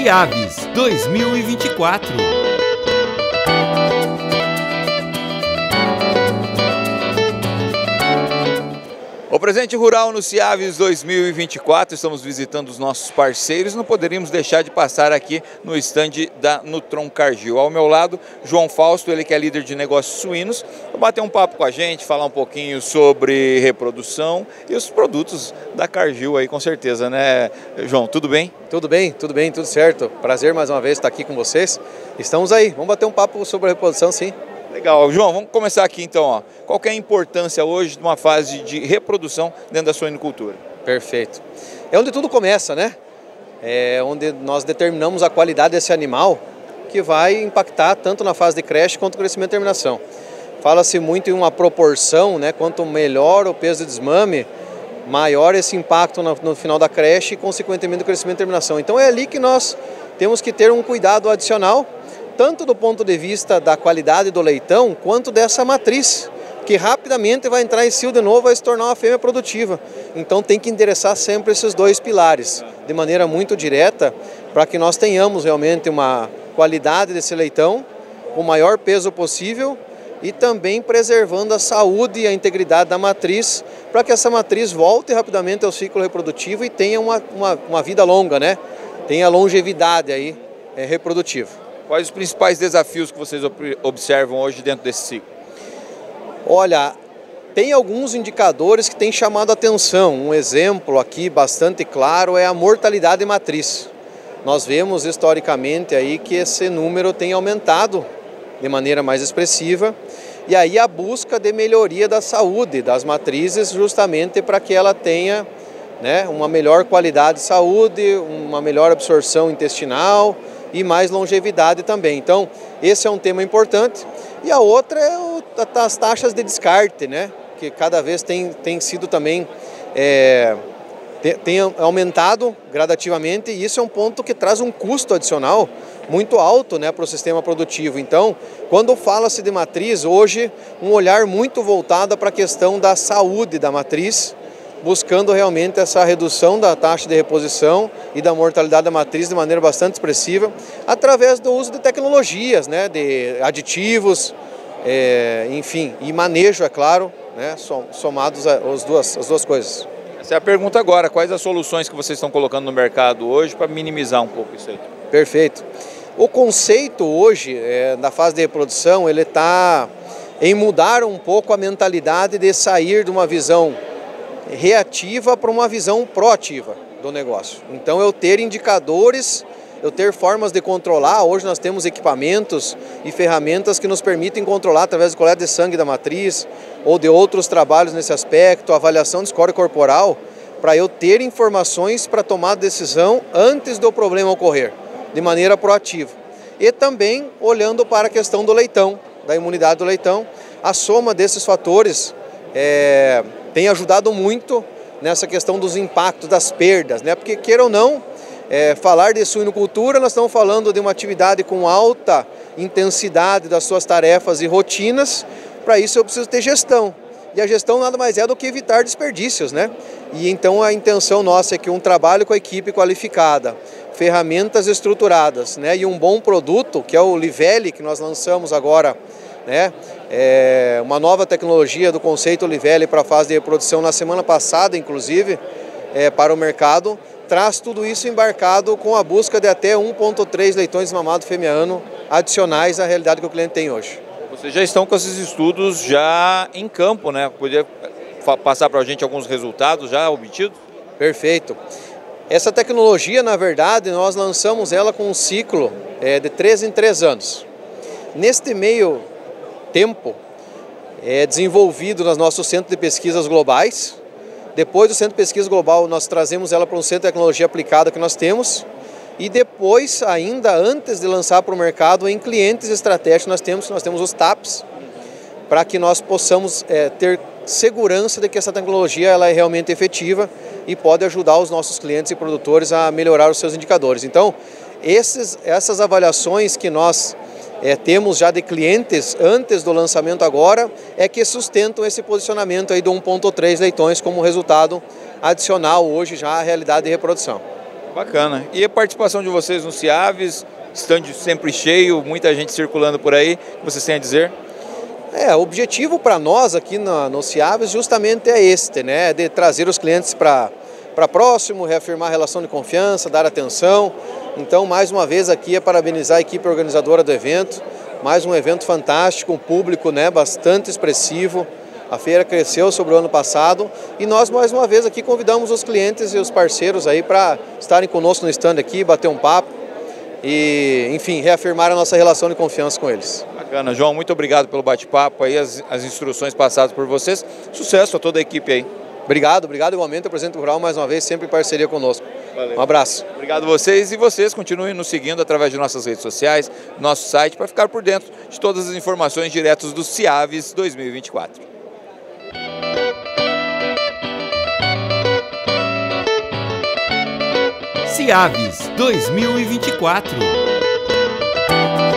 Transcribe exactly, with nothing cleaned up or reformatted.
Ciaves dois mil e vinte e quatro. O Presente Rural no Ciaves dois mil e vinte e quatro, estamos visitando os nossos parceiros, não poderíamos deixar de passar aqui no estande da Nutron Cargill. Ao meu lado, João Fausto, ele que é líder de negócios suínos, vai bater um papo com a gente, falar um pouquinho sobre reprodução e os produtos da Cargill aí, com certeza, né, João? Tudo bem? Tudo bem, tudo bem, tudo certo. Prazer mais uma vez estar aqui com vocês. Estamos aí, vamos bater um papo sobre a reprodução, sim. Legal. João, vamos começar aqui então. Ó. Qual que é a importância hoje de uma fase de reprodução dentro da suinicultura? Perfeito. É onde tudo começa, né? É onde nós determinamos a qualidade desse animal que vai impactar tanto na fase de creche quanto no crescimento e terminação. Fala-se muito em uma proporção, né? Quanto melhor o peso de desmame, maior esse impacto no, no final da creche e consequentemente no crescimento e terminação. Então é ali que nós temos que ter um cuidado adicional, tanto do ponto de vista da qualidade do leitão, quanto dessa matriz, que rapidamente vai entrar em cio de novo e vai se tornar uma fêmea produtiva. Então tem que endereçar sempre esses dois pilares, de maneira muito direta, para que nós tenhamos realmente uma qualidade desse leitão, com o maior peso possível, e também preservando a saúde e a integridade da matriz, para que essa matriz volte rapidamente ao ciclo reprodutivo e tenha uma, uma, uma vida longa, né? Tenha longevidade aí, é, reprodutiva. Quais os principais desafios que vocês observam hoje dentro desse ciclo? Olha, tem alguns indicadores que têm chamado a atenção. Um exemplo aqui bastante claro é a mortalidade matriz. Nós vemos historicamente aí que esse número tem aumentado de maneira mais expressiva, e aí a busca de melhoria da saúde das matrizes, justamente para que ela tenha, né, uma melhor qualidade de saúde, uma melhor absorção intestinal e mais longevidade também. Então, esse é um tema importante. E a outra é o, as taxas de descarte, né? Que cada vez tem, tem sido também, é, tem, tem aumentado gradativamente, e isso é um ponto que traz um custo adicional muito alto, né, para o sistema produtivo. Então, quando fala-se de matriz, hoje, um olhar muito voltado para a questão da saúde da matriz, buscando realmente essa redução da taxa de reposição e da mortalidade da matriz de maneira bastante expressiva, através do uso de tecnologias, né, de aditivos, é, enfim, e manejo, é claro, né, somados as duas, as duas coisas. Essa é a pergunta agora, quais as soluções que vocês estão colocando no mercado hoje para minimizar um pouco isso aí? Perfeito. O conceito hoje, é, da fase de reprodução, ele está em mudar um pouco a mentalidade de sair de uma visão reativa para uma visão proativa do negócio. Então eu ter indicadores, eu ter formas de controlar. Hoje nós temos equipamentos e ferramentas que nos permitem controlar através do coleta de sangue da matriz ou de outros trabalhos nesse aspecto, avaliação de score corporal, para eu ter informações para tomar decisão antes do problema ocorrer, de maneira proativa. E também olhando para a questão do leitão, da imunidade do leitão, a soma desses fatores é, tem ajudado muito nessa questão dos impactos, das perdas, né? Porque, queira ou não, é, falar de suinocultura, nós estamos falando de uma atividade com alta intensidade das suas tarefas e rotinas. Para isso eu preciso ter gestão. E a gestão nada mais é do que evitar desperdícios, né? E então a intenção nossa é que um trabalho com a equipe qualificada, ferramentas estruturadas, né, e um bom produto, que é o Livelle, que nós lançamos agora, né, é uma nova tecnologia do conceito Livelle para a fase de reprodução na semana passada, inclusive, é, para o mercado, traz tudo isso embarcado com a busca de até um vírgula três leitões mamados fêmea ano adicionais à realidade que o cliente tem hoje. Vocês já estão com esses estudos já em campo, né? Podia passar para a gente alguns resultados já obtidos? Perfeito. Essa tecnologia, na verdade, nós lançamos ela com um ciclo é, de três em três anos. Neste meio tempo, é desenvolvido nos nossos centros de pesquisas globais. Depois do centro de pesquisa global, nós trazemos ela para um centro de tecnologia aplicada que nós temos. E depois, ainda antes de lançar para o mercado, em clientes estratégicos nós temos, nós temos os T A Ps, para que nós possamos é, ter segurança de que essa tecnologia ela é realmente efetiva e pode ajudar os nossos clientes e produtores a melhorar os seus indicadores. Então, esses, essas avaliações que nós é, temos já de clientes antes do lançamento agora, é que sustentam esse posicionamento aí do um vírgula três leitões como resultado adicional hoje já à realidade de reprodução. Bacana. E a participação de vocês no CIAVES, stand sempre cheio, muita gente circulando por aí, o que vocês têm a dizer? É, o objetivo para nós aqui no, no CIAVES justamente é este, né? De trazer os clientes para para próximo, reafirmar a relação de confiança, dar atenção. Então, mais uma vez aqui é parabenizar a equipe organizadora do evento. Mais um evento fantástico, um público, né, bastante expressivo. A feira cresceu sobre o ano passado e nós mais uma vez aqui convidamos os clientes e os parceiros aí para estarem conosco no stand aqui, bater um papo e, enfim, reafirmar a nossa relação de confiança com eles. Bacana, João, muito obrigado pelo bate-papo aí, as, as instruções passadas por vocês. Sucesso a toda a equipe aí. Obrigado, obrigado igualmente ao Presidente Rural mais uma vez, sempre em parceria conosco. Valeu. Um abraço. Obrigado a vocês e vocês continuem nos seguindo através de nossas redes sociais, nosso site, para ficar por dentro de todas as informações diretas do CIAVES dois mil e vinte e quatro. CIAVES dois mil e vinte e quatro.